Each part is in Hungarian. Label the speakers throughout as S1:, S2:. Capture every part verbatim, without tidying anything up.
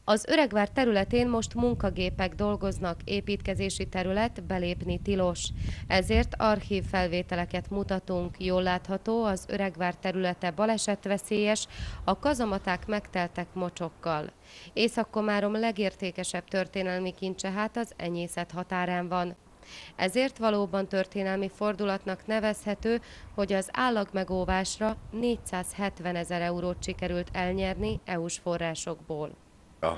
S1: Az Öregvár területén most munkagépek dolgoznak, építkezési terület, belépni tilos. Ezért archív felvételeket mutatunk, jól látható, az Öregvár területe balesetveszélyes, a kazamaták megteltek mocsokkal. Észak-Komárom legértékesebb történelmi kincse hát az Enyészet határán van. Ezért valóban történelmi fordulatnak nevezhető, hogy az állagmegóvásra négyszázhetvenezer eurót sikerült elnyerni é u-s forrásokból.
S2: A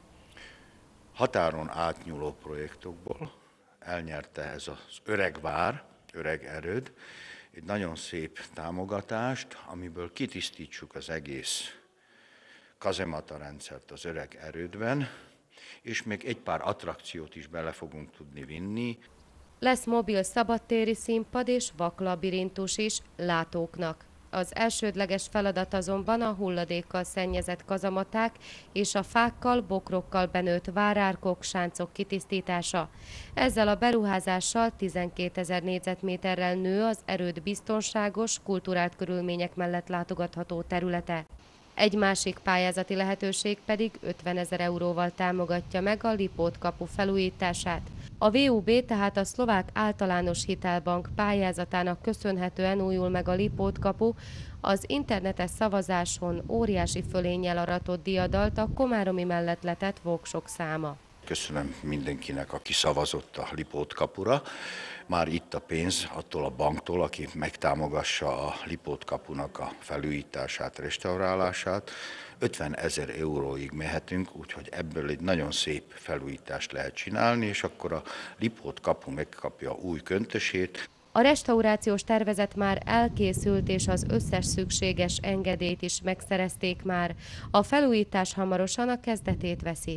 S2: határon átnyúló projektokból elnyerte ez az Öregvár, Öregerőd, egy nagyon szép támogatást, amiből kitisztítsuk az egész kazemata rendszert az Öregerődben, és még egy pár attrakciót is bele fogunk tudni vinni.
S1: Lesz mobil szabadtéri színpad és vaklabirintus is látóknak. Az elsődleges feladat azonban a hulladékkal szennyezett kazamaták és a fákkal, bokrokkal benőtt várárkok, sáncok kitisztítása. Ezzel a beruházással tizenkétezer négyzetméterrel nő az erőd biztonságos, kulturált körülmények mellett látogatható területe. Egy másik pályázati lehetőség pedig ötvenezer euróval támogatja meg a Lipót kapu felújítását. A vé u bé, tehát a Szlovák Általános Hitelbank pályázatának köszönhetően újul meg a Lipót kapu, az internetes szavazáson óriási fölénnyel aratott diadalt a komáromi mellett letett voksok száma.
S2: Köszönöm mindenkinek, aki szavazott a Lipót kapura. Már itt a pénz attól a banktól, aki megtámogassa a Lipót kapunak a felújítását, restaurálását. ötvenezer euróig mehetünk, úgyhogy ebből egy nagyon szép felújítást lehet csinálni, és akkor a Lipót kapu megkapja új köntösét.
S1: A restaurációs tervezet már elkészült, és az összes szükséges engedélyt is megszerezték már. A felújítás hamarosan a kezdetét veszi.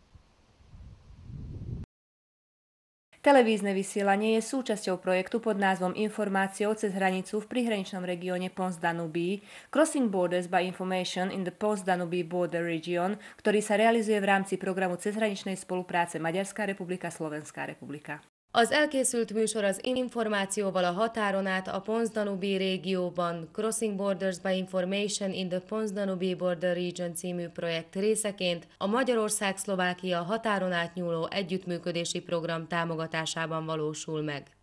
S3: Televízne vysielanie je súčasťou projektu pod názvom Informáciou cez hranicu v prihraničnom regióne Pons-Danubí Crossing Borders by Information in the Pons-Danubí Border Region, ktorý sa realizuje v rámci programu cezhraničnej spolupráce Maďarská republika, Slovenská republika.
S1: Az elkészült műsor az információval a határon át a Pons-Danubí régióban Crossing Borders by Information in the Pons-Danubí Border Region című projekt részeként a Magyarország-Szlovákia határon átnyúló együttműködési program támogatásában valósul meg.